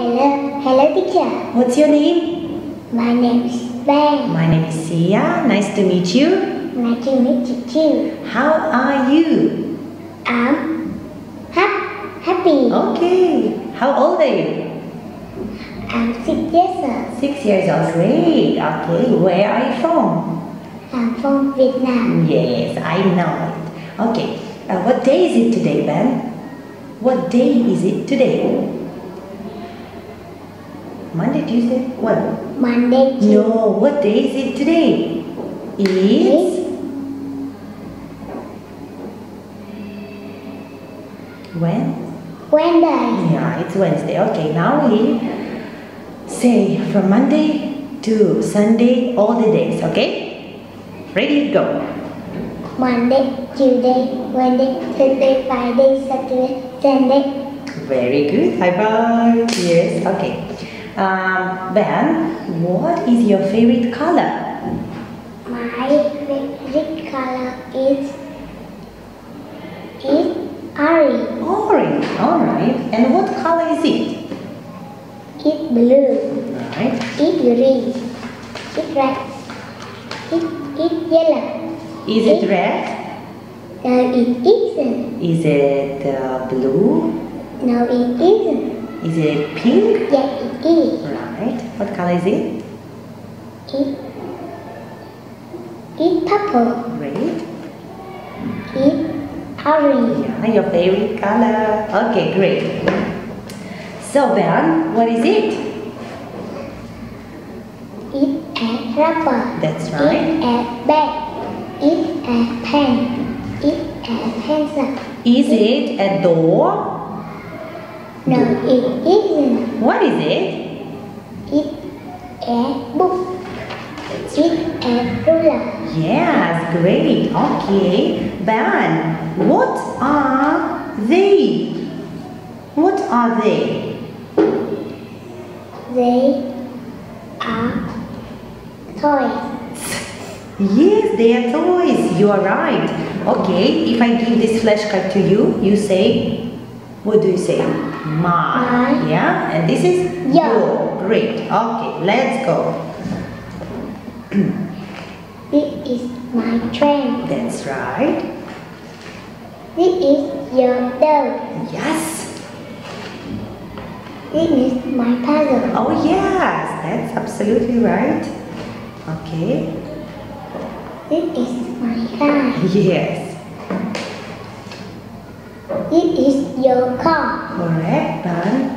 Hello, teacher. What's your name? My name is Ben. My name is Sia. Nice to meet you. Nice to meet you too. How are you? I'm happy. Okay. How old are you? I'm 6 years old. 6 years old. Great. Okay. Where are you from? I'm from Vietnam. Yes, I know it. Okay. What day is it today, Ben? What day is it today? Monday, Tuesday? What? Monday, Tuesday. No, what day is it today? It's when? Wednesday. Yeah, it's Wednesday. Okay, now we say from Monday to Sunday all the days, okay? Ready, go. Monday, Tuesday, Wednesday, Thursday, Friday, Saturday, Sunday. Very good. High five. Yes, okay. Ben, what is your favorite color? My favorite color is orange. Orange. Alright. And what color is it? It's blue. Right. It's green. It's red. It's yellow. Is it red? No, it isn't. Is it blue? No, it isn't. Is it pink? Yes, it is. Right. What color is it? It's purple. Great. It's orange. Yeah, your favorite color. Okay, great. So Ben, what is it? It's a rubber. That's right. It's a bag. It's a pen. It's a pencil. Is it a door? No, it isn't. What is it? It's a book. It's a ruler. Yes, great. Okay. Ben, what are they? What are they? They are toys. Yes, they are toys. You are right. Okay, if I give this flashcard to you, you say, what do you say? Mine. Yeah, and this is Yeah. your. Great. Okay, let's go. This is my train. That's right. This is your dog. Yes. This is my puzzle. Oh yes, that's absolutely right. Okay. This is my car. Yes. This is your car. Correct, Ben.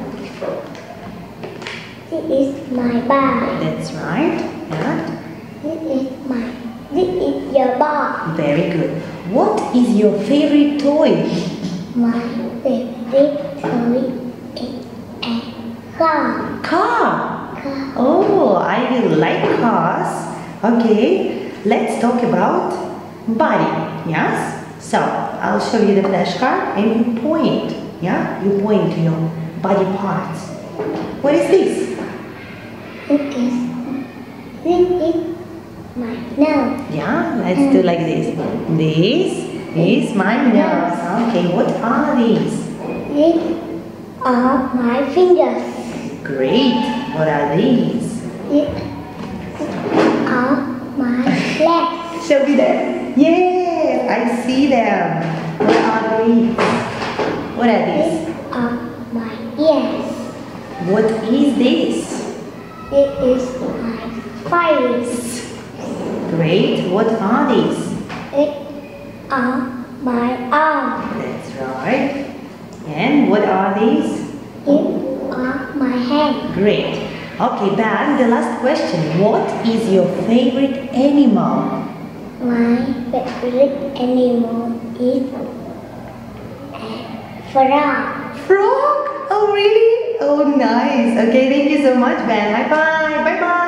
This is my bar. That's right. And This is your bar. very good. What is your favorite toy? My favorite toy is a car. Car. Car. Oh, I will like cars. Okay, let's talk about body. Yes. So I'll show you the flashcard and you point. Yeah, you point to your body parts. What is this? This is my nose. Yeah, let's do like this. This is my nose. Okay, what are these? These are my fingers. Great. What are these? These are my legs. Show me them. Yes, I see them. What are these? What are these? These are my ears. What is this? This is my face. Great. What are these? These are my arms. That's right. And what are these? These are my hands. Great. Okay, Ben, the last question. What is your favorite animal? My favorite animal is a frog. Frog? Oh, really? Oh, nice. Okay, thank you so much, Ben. Bye-bye. Bye-bye.